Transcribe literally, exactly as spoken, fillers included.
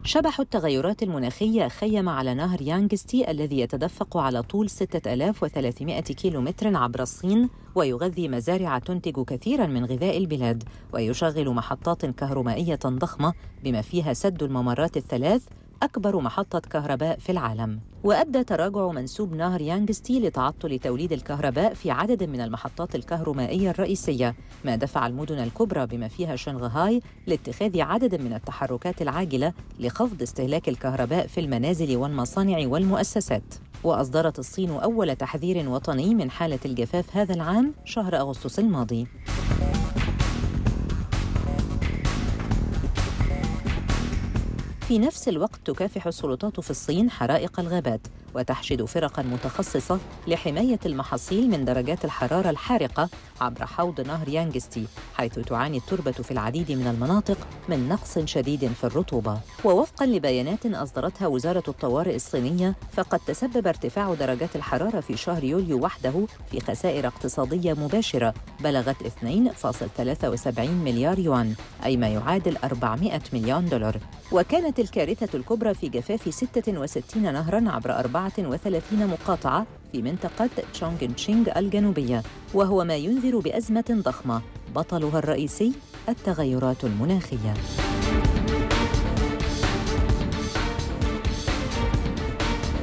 شبح التغيرات المناخية خيم على نهر يانغستي الذي يتدفق على طول ستة آلاف وثلاثمائة كيلومتر عبر الصين، ويغذي مزارع تنتج كثيراً من غذاء البلاد، ويشغل محطات كهرومائية ضخمة بما فيها سد الممرات الثلاث، أكبر محطة كهرباء في العالم. وأدى تراجع منسوب نهر يانغستي لتعطل توليد الكهرباء في عدد من المحطات الكهرومائية الرئيسية، ما دفع المدن الكبرى بما فيها شنغهاي لاتخاذ عدد من التحركات العاجلة لخفض استهلاك الكهرباء في المنازل والمصانع والمؤسسات. وأصدرت الصين أول تحذير وطني من حالة الجفاف هذا العام شهر أغسطس الماضي. في نفس الوقت تكافح السلطات في الصين حرائق الغابات، وتحشد فرقاً متخصصة لحماية المحاصيل من درجات الحرارة الحارقة عبر حوض نهر يانغستي، حيث تعاني التربة في العديد من المناطق من نقص شديد في الرطوبة. ووفقاً لبيانات أصدرتها وزارة الطوارئ الصينية، فقد تسبب ارتفاع درجات الحرارة في شهر يوليو وحده في خسائر اقتصادية مباشرة بلغت اثنين فاصلة ثلاثة وسبعين مليار يوان، أي ما يعادل أربعمائة مليون دولار. وكانت الكارثة الكبرى في جفاف ستة وستين نهراً عبر أربعة وثلاثين مقاطعة في منطقة تشونغتشينغ الجنوبية، وهو ما ينذر بأزمة ضخمة بطلها الرئيسي التغيرات المناخية.